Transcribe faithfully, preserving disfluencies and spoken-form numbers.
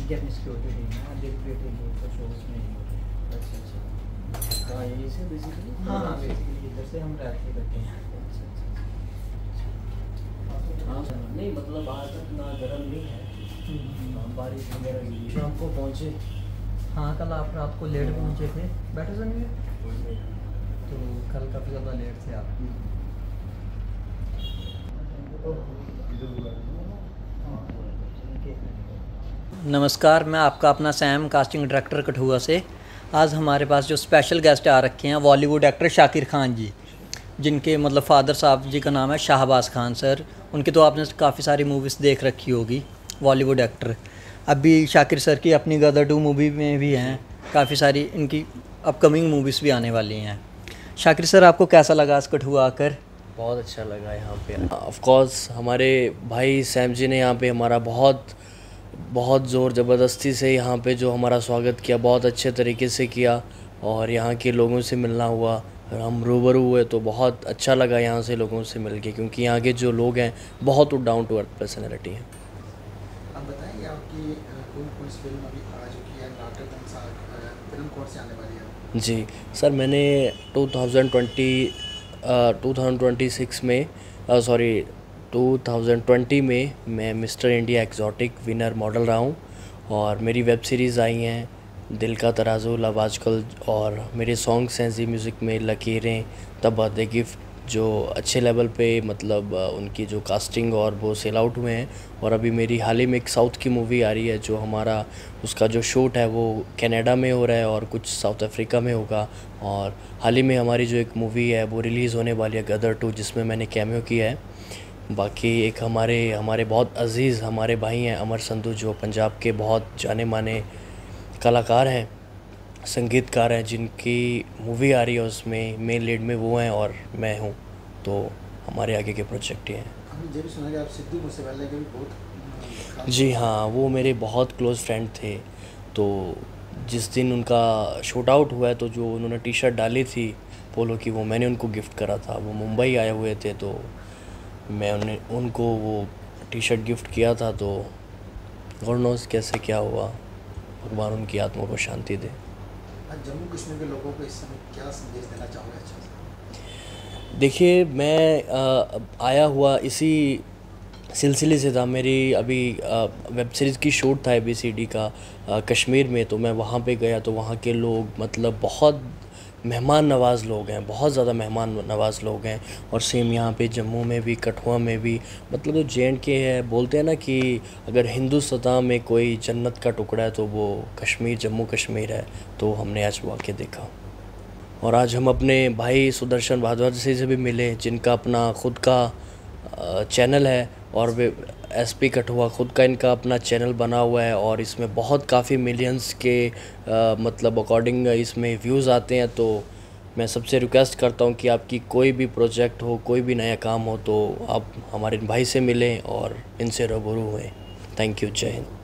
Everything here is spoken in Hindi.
इनकी अपनी सिक्योरिटी टीम है, और डेडिकेटेड लोग तो शो उसमें नहीं होते। अच्छा अच्छा, हाँ यही से बेसिकली। हाँ हाँ, बेसिकली इधर से हम रैप करते हैं। हाँ नहीं मतलब आज तक ना गर्म नहीं है, बारिश वगैरह हुई शाम को पहुँचे। हाँ कल आप रात को लेट पहुँचे थे, बैठे सुनिए, तो कल काफ़ी ज़्यादा लेट थे आप। नमस्कार, मैं आपका अपना सैम, कास्टिंग डायरेक्टर कठुआ से। आज हमारे पास जो स्पेशल गेस्ट आ रखे हैं बॉलीवुड एक्टर शाकिर खान जी, जिनके मतलब फादर साहब जी का नाम है शाहबाज खान सर। उनकी तो आपने काफ़ी सारी मूवीज़ देख रखी होगी, बॉलीवुड एक्टर। अभी शाकिर सर की अपनी गदर टू मूवी में भी हैं, काफ़ी सारी इनकी अपकमिंग मूवीज़ भी आने वाली हैं। शाकिर सर, आपको कैसा लगा आज कठुआ आकर? बहुत अच्छा लगा यहाँ पे। ऑफ कोर्स हमारे भाई सैम जी ने यहाँ पे हमारा बहुत बहुत ज़ोर ज़बरदस्ती से यहाँ पे जो हमारा स्वागत किया, बहुत अच्छे तरीके से किया, और यहाँ के लोगों से मिलना हुआ, हम रूबरू हुए तो बहुत अच्छा लगा यहाँ से लोगों से मिल के, क्योंकि यहाँ के जो लोग हैं बहुत डाउन टू अर्थ पर्सनैलिटी हैं। आप बताएंगे आपकी कौन कौन सी फिल्म अभी आ चुकी है, नाटक कौन सा, फिल्म कौन सी आने वाली है? जी सर, मैंने two thousand twenty two thousand twenty six में सॉरी टू थाउजेंड ट्वेंटी में मैं mister India exotic winner model रहा हूँ, और मेरी वेब सीरीज़ आई हैं दिल का तराजू, लव आजकल, और मेरे सॉन्ग्स हैं जी म्यूज़िक में लकीरें, द बर्थडे गिफ्ट, जो अच्छे लेवल पे मतलब उनकी जो कास्टिंग और वो सेल आउट हुए हैं। और अभी मेरी हाल ही में एक साउथ की मूवी आ रही है, जो हमारा उसका जो शूट है वो कनाडा में हो रहा है और कुछ साउथ अफ्रीका में होगा। और हाल ही में हमारी जो एक मूवी है वो रिलीज़ होने वाली है गदर टू, जिसमें मैंने कैमियो किया है। बाकी एक हमारे हमारे बहुत अज़ीज़ हमारे भाई हैं अमर संधू, जो पंजाब के बहुत जाने माने कलाकार हैं, संगीतकार हैं, जिनकी मूवी आ रही है, उसमें मेन लीड में वो हैं और मैं हूँ। तो हमारे आगे के प्रोजेक्ट ये हैं। हमने ये भी सुना कि आप सिद्धू मूसेवाला के भी बहुत। जी हाँ, वो मेरे बहुत क्लोज़ फ्रेंड थे। तो जिस दिन उनका शूट आउट हुआ है, तो जो उन्होंने टी शर्ट डाली थी पोलो की, वो मैंने उनको गिफ्ट करा था। वो मुंबई आए हुए थे, तो मैं उन्हें उनको वो टी शर्ट गिफ्ट किया था। तो गॉड नोज़ कैसे क्या हुआ, भगवान उनकी आत्मा को शांति दे। आज जम्मू कश्मीर के लोगों को इस समय क्या संदेश देना चाहोगे? अच्छा से देखिए, मैं आ, आया हुआ इसी सिलसिले से था। मेरी अभी वेब सीरीज़ की शूट था ए बी सी डी का आ, कश्मीर में, तो मैं वहाँ पे गया। तो वहाँ के लोग मतलब बहुत मेहमान नवाज़ लोग हैं, बहुत ज़्यादा मेहमान नवाज़ लोग हैं। और सेम यहाँ पे जम्मू में भी, कठुआ में भी, मतलब जो जे एंड के है, बोलते हैं ना कि अगर हिंदू सतह में कोई जन्नत का टुकड़ा है तो वो कश्मीर, जम्मू कश्मीर है। तो हमने आज वो आके देखा। और आज हम अपने भाई सुदर्शन भारद्वाज से भी मिले, जिनका अपना ख़ुद का चैनल है, और वे एस पी कठुआ खुद का इनका अपना चैनल बना हुआ है, और इसमें बहुत काफ़ी मिलियंस के आ, मतलब अकॉर्डिंग इसमें व्यूज़ आते हैं। तो मैं सबसे रिक्वेस्ट करता हूं कि आपकी कोई भी प्रोजेक्ट हो, कोई भी नया काम हो, तो आप हमारे भाई से मिलें और इनसे रूबरू हुए। थैंक यू, जय हिंद।